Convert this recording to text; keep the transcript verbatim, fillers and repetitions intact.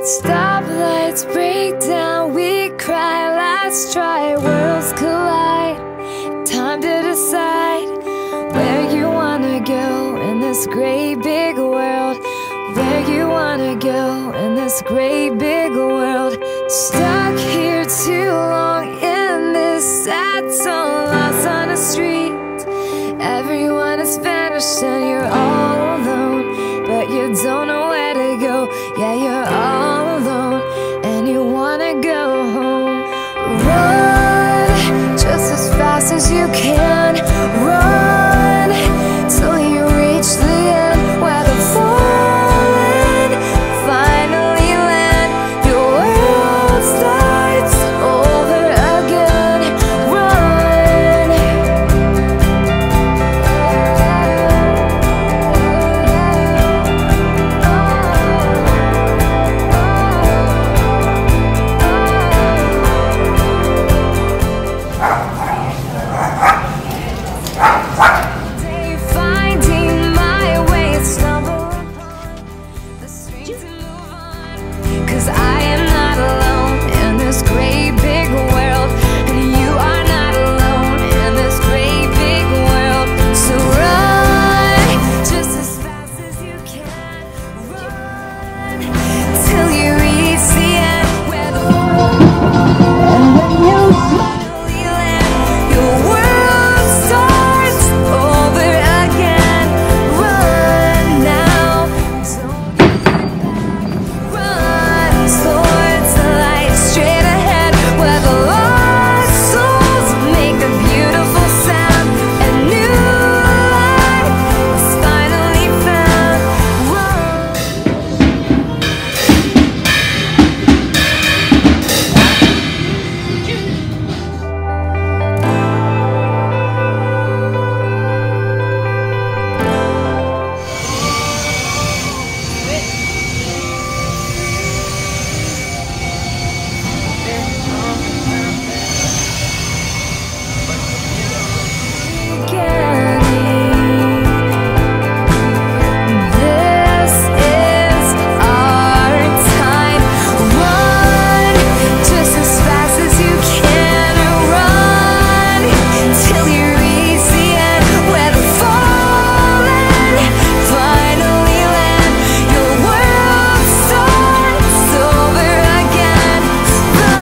Stoplights break down, we cry, let's try, worlds collide. Time to decide where you wanna go in this great big world. Where you wanna go in this great big world. Stuck here too long in this sad song, lost on the street. Everyone has vanished and you're all